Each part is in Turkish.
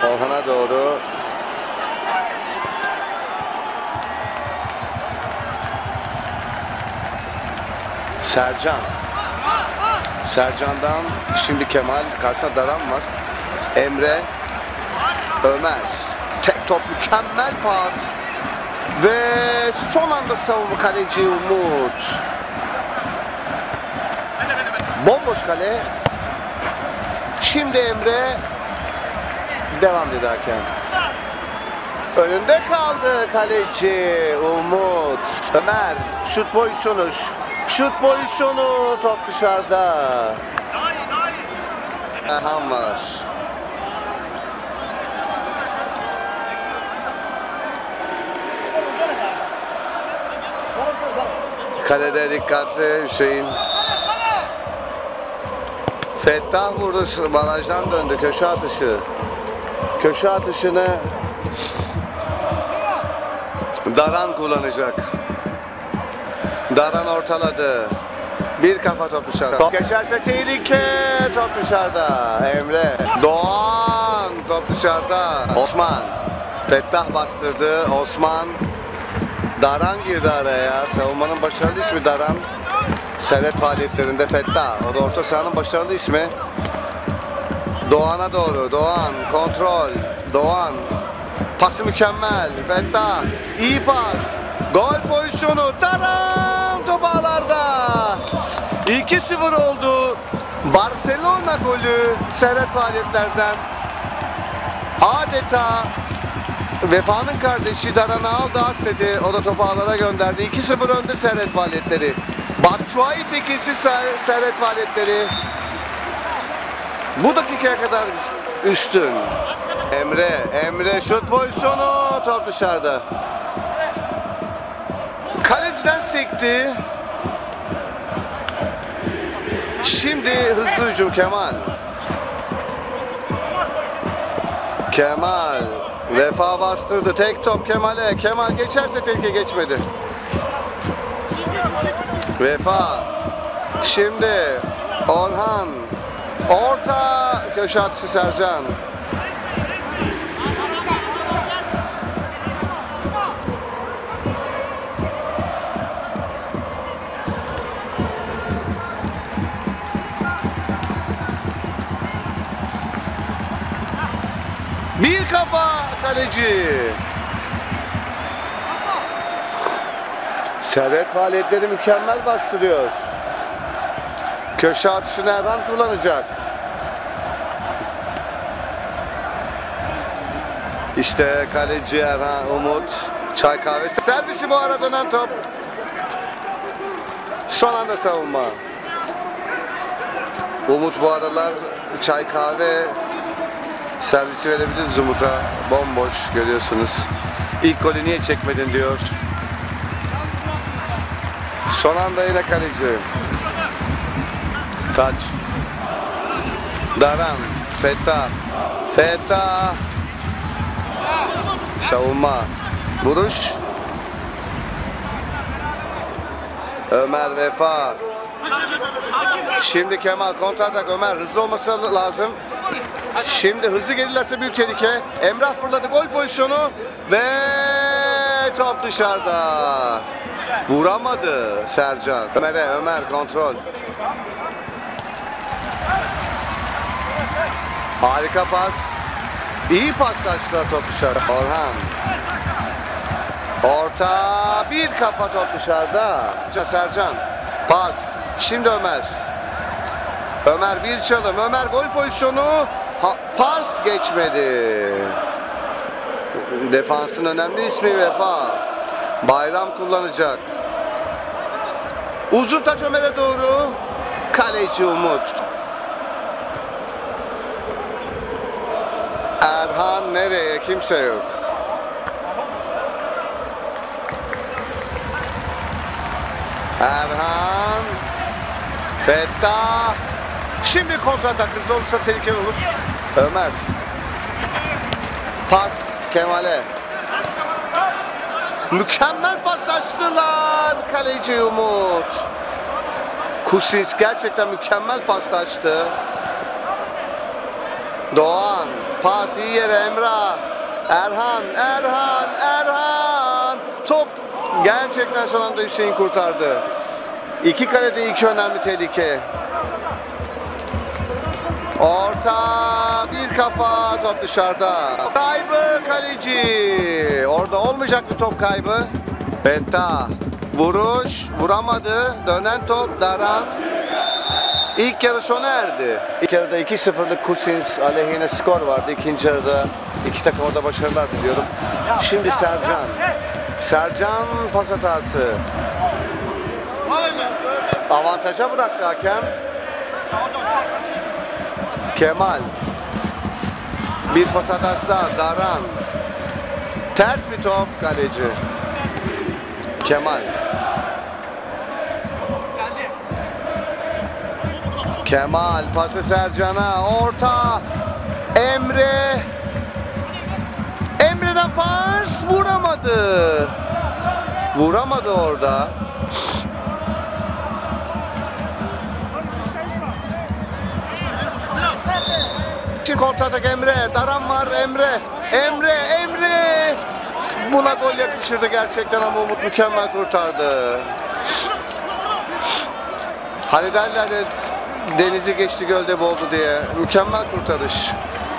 Orhan'a doğru. Sercan. Sercan'dan şimdi Kemal. Karşısında Daran var. Emre. Ömer. Tek top, mükemmel pas. Ve son anda savunma, kaleci Umut. Bomboş kale. Şimdi Emre. Devam dedi hakem. Önünde kaldı kaleci Umut. Ömer. Şut pozisyonu. Şut pozisyonu. Top dışarıda. Erhan var. Kalede dikkatli Hüseyin. Fettah vurdu, barajdan döndü, köşe atışı. Köşe atışını Daran kullanacak. Daran ortaladı. Bir kafa top dışarıda. Top geçerse tehlike, top dışarıda. Emre. Doğan, top dışarıda. Osman. Fettah bastırdı. Osman. Daran girdi araya. Savunmanın başarılı ismi Daran. Servet faaliyetlerinde Fettah. O da orta sahanın başarılı ismi. Doğan'a doğru. Doğan. Kontrol. Doğan. Pası mükemmel. Fettah. İyi pas. Gol pozisyonu. Daran top ağlarda. 2-0 oldu. Barcelona golü Servet faaliyetlerden. Adeta Vefa'nın kardeşi Daran'ı aldı, atladı. O da topu ağlara gönderdi. 2-0 önde Servet faaliyetleri. Batshuayi tekisi Servet faaliyetleri. Bu dakikaya kadar üstün. Emre şut pozisyonu, top dışarıda. Kaleciden sekti. Şimdi hızlı hücum Kemal. Vefa bastırdı. Tek top Kemal'e. Kemal geçerse tehlike, geçmedi. Vefa. Şimdi Orhan. Orta köşe atışı Sercan. Bir kafa kaleci. Servet faaliyetleri mükemmel bastırıyor. Köşe atışını Erhan kullanacak. İşte kaleci Erhan, Umut. Çay kahvesi. Servisi bu ara dönen top. Son anda savunma. Umut bu aralar çay kahve servisi verebiliriz Umut'a. Bomboş görüyorsunuz. İlk golü niye çekmedin diyor. Son anda yine kaleci. Taç. Daran. Fettah. Savunma. Vuruş. Ömer, Vefa. Şimdi Kemal kontratak. Ömer hızlı olması lazım. Şimdi hızlı gelirlerse büyük tehlike. Emrah fırladı, gol pozisyonu ve top dışarıda. Vuramadı Sercan. Ömer kontrol. Harika pas. İyi paslaştılar, top dışarı. Orhan. Orta, bir kafa, top dışarıda. Sercan. Pas. Şimdi Ömer bir çalım. Ömer gol pozisyonu. Pas geçmedi. Defansın önemli ismi Vefa. Bayram kullanacak. Uzun taç Ömer'e doğru. Kaleci Umut. Erhan nereye? Kimse yok. Erhan. Fettah. Şimdi kontratak, hızlı olursa tehlikeli olur. Ömer. Pas Kemal'e. Mükemmel paslaştılar. Kaleci Umut. Kusis gerçekten mükemmel paslaştı. Doğan. Pas iyi yere Emrah. Erhan. Top gerçekten son anda Hüseyin kurtardı. İki kalede iki önemli tehlike. Orta, bir kafa, top dışarıda. Kaybı kaleci. Orada olmayacak bir top kaybı. Fettah. Vuruş, vuramadı. Dönen top, Daran. İlk yarı sona erdi. İlk yarıda 2-0'lık Kusins aleyhine skor vardı. İkinci yarıda iki takıma da başarılar diliyorum. Şimdi Sercan pas hatası. Avantaja bıraktı hakem. Kemal. Bir pas hatası daha. Daran. Ters bir top kaleci. Kemal pası Sercan'a. Orta. Emre'den pas vuramadı orada. Şimdi kontratak Emre. Daran var Emre. Buna gol yakışırdı gerçekten ama Umut mükemmel kurtardı. Hani derler ya, denizi geçti gölde boğuldu diye. Mükemmel kurtarış.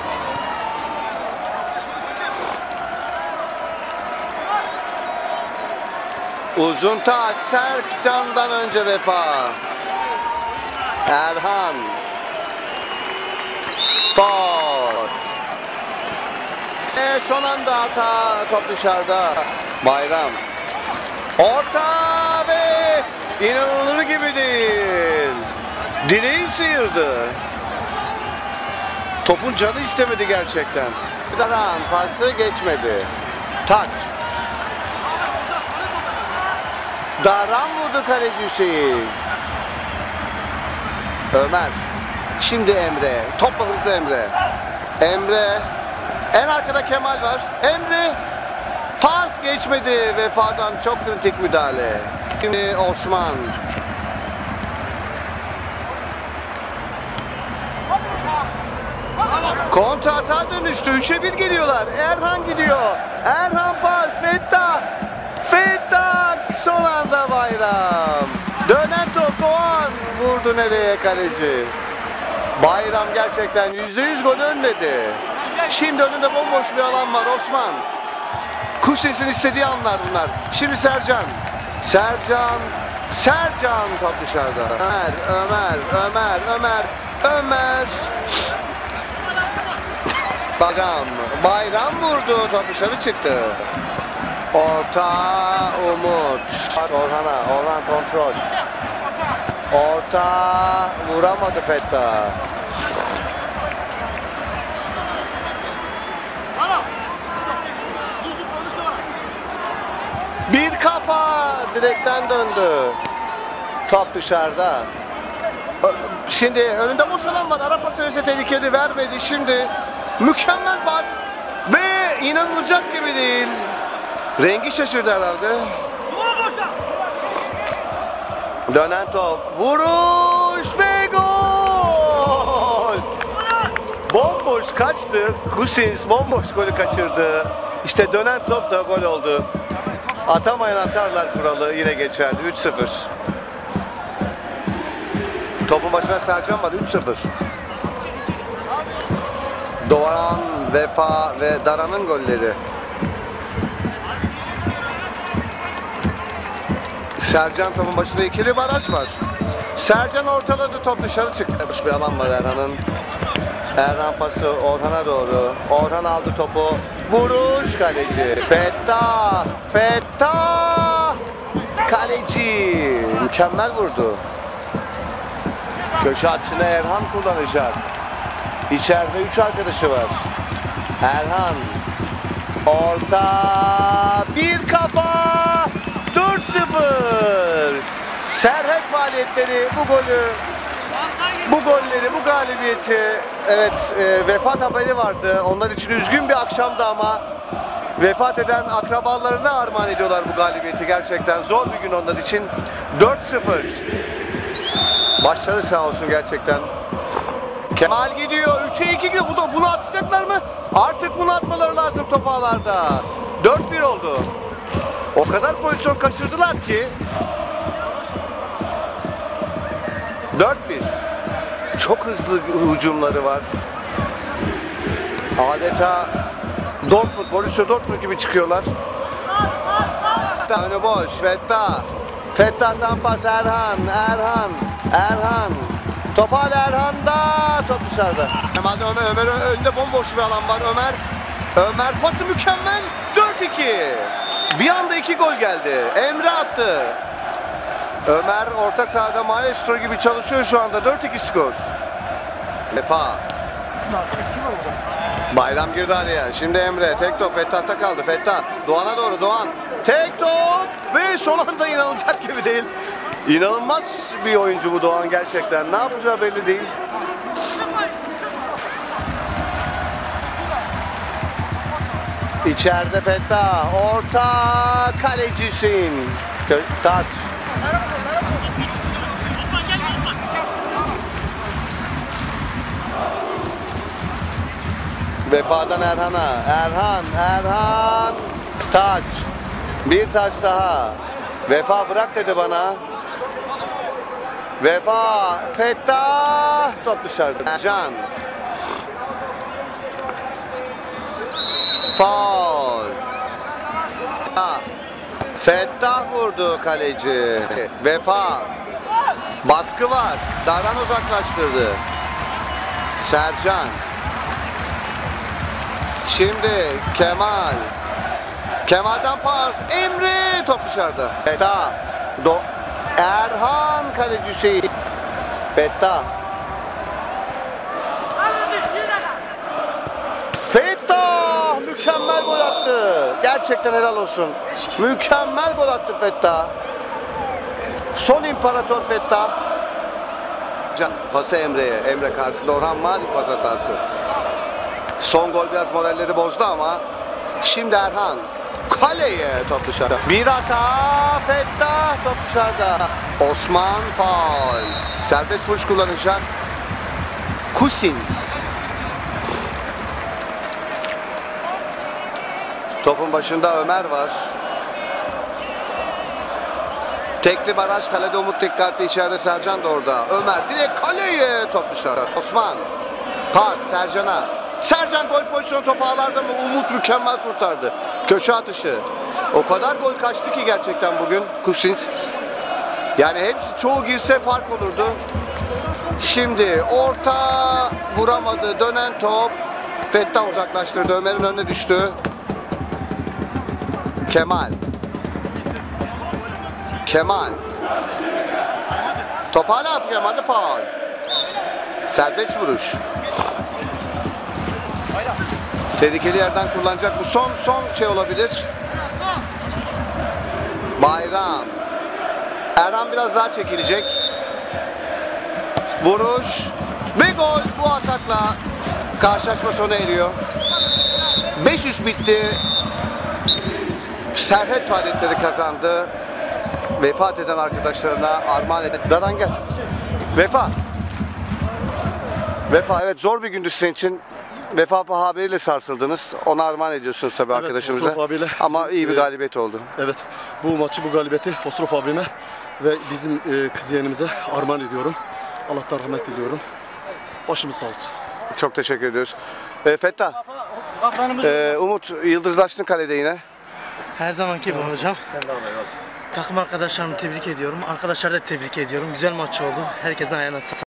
Uzun taç Sercan'dan önce Vefa. Erhan. Faul. Son anda hata, top dışarıda. Bayram. Orta ve inanılır gibi değil. Direği sıyırdı. Topun canı istemedi gerçekten. Daran pası geçmedi. Taç. Daran vurdu kaleci Hüseyin. Ömer. Şimdi Emre. Topla hızlı Emre. En arkada Kemal var. Emre. Pas geçmedi. Vefa'dan çok kritik müdahale. Şimdi Osman. Kontra atağa dönüştü. 3'e 1 geliyorlar. Erhan gidiyor. Erhan pas. Fettah son anda Bayram. Dönen top Doğan. Vurdu nereye kaleci. Bayram gerçekten %100 gol önledi. Şimdi önünde bomboş bir alan var Osman. Kusins'in istediği anlar bunlar. Şimdi Sercan top dışarıda. Ömer. Bayram vurdu, top dışarı çıktı. Orta Umut. Orhan kontrol. Orta vuramadı Fettah. Bir kafa direkten döndü. Top dışarıda. Şimdi önünde boş alan var. Ara pası verse tehlikeli, vermedi. Şimdi mükemmel pas ve inanılacak gibi değil. Rengi şaşırdı herhalde. Dönen top. Vuruş ve gol. Bomboş kaçtı. Kusins bomboş golü kaçırdı. İşte dönen top da gol oldu. Atamayan atarlar kuralı yine geçerli. 3-0. Topun başına Sercan var. 3-0. Doğan, Vefa ve Daran'ın golleri. Sercan topun başında ikili baraj var. Sercan ortaladı, top dışarı çıktı. Bir alan var Erhan'ın. Erhan pası Orhan'a doğru. Orhan aldı topu. Vuruş kaleci. Fettah. Kaleci. Mükemmel vurdu. Köşe atışını Erhan kullanacak. İçeride 3 arkadaşı var. Erhan. Orta. Bir kafa. 4-0. Serhet faaliyetleri bu golleri, bu galibiyeti, evet, vefat haberi vardı. Onlar için üzgün bir akşamdı ama vefat eden akrabalarına armağan ediyorlar bu galibiyeti. Gerçekten zor bir gün onlar için. 4-0. Başları sağ olsun gerçekten. Kemal gidiyor. 3'e 2 gidiyor. Bunu atacaklar mı? Artık bunu atmaları lazım top ağlarda. 4-1 oldu. O kadar pozisyon kaçırdılar ki. 4-1. Çok hızlı hücumları var. Adeta Dortmund, Borussia Dortmund gibi çıkıyorlar. Önü boş. Fettah'tan pas Erhan. Top hala Erhan'da. Top dışarıda. Kemal'de Ömer önünde bomboş bir alan var. Ömer pası mükemmel. 4-2. Bir anda 2 gol geldi. Emre attı. Ömer orta sahada maestro gibi çalışıyor şu anda. 4-2 skor. Vefa. Bayram girdi araya. Şimdi Emre. Tek top Fettah'ta kaldı. Fettah. Doğan'a doğru. Doğan. Tek top. Ve son anda inanılacak gibi değil. İnanılmaz bir oyuncu bu Doğan gerçekten. Ne yapacağı belli değil. İçeride Fettah. Orta kalecisin. Taç. Vefa'dan Erhan'a. Erhan. Taç. Bir taç daha. Vefa bırak dedi bana. Vefa. Fettah. Top dışarıda. Can. Faul. Fettah vurdu kaleci. Vefa. Baskı var. Dardan uzaklaştırdı. Sercan. Şimdi Kemal. Kemal'den pas. Emre top dışarıda. Fettah. Erhan kalecisi. Fettah. Fettah mükemmel gol attı. Gerçekten helal olsun. Mükemmel gol attı Fettah. Son imparator Fettah. Pası Emre'ye. Emre karşısında Orhan Malik pas hatası. Son gol biraz moralleri bozdu ama şimdi Erhan kaleye top dışarıda. Bir hata Fettah top dışarıda. Osman faul. Serbest vuruş kullanacak. Kusins. Topun başında Ömer var. Tekli baraj kalede Umut dikkatli içeride Sercan da orada. Ömer direkt kaleye top dışarı. Osman. Pas Sercan'a. Sercan gol pozisyonu topu ağlarda mı? Umut mükemmel kurtardı. Köşe atışı. O kadar gol kaçtı ki gerçekten bugün Kusins. Yani hepsi çoğu girse fark olurdu. Şimdi orta vuramadı. Dönen top. Fettah uzaklaştırdı. Ömer'in önüne düştü. Kemal. Top hala atıyor Kemal'de faul. Serbest vuruş. Tehlikeli yerden kullanacak. Bu son şey olabilir. Bayram. Erhan biraz daha çekilecek. Vuruş. Ve gol. Bu atakla karşılaşma sona eriyor. 5-3 bitti. Serhet Faaliyetleri kazandı. Vefat eden arkadaşlarına armağan eden. Daran gel. Vefa evet zor bir gündü sizin için. Vefa haberiyle sarsıldınız. Ona armağan ediyorsunuz tabii evet, arkadaşımıza. Ama iyi bir galibiyet oldu. Evet. Bu galibiyeti Ostrof abime ve bizim kız yeğenimize armağan ediyorum. Allah'tan rahmet diliyorum. Başımız sağ olsun. Çok teşekkür ediyoruz. Fettah. Umut yıldızlaştın kalede yine. Her zamanki gibi hocam. Takım arkadaşlarımı tebrik ediyorum. Arkadaşları da tebrik ediyorum. Güzel maç oldu. Herkesten ayağına sağlık.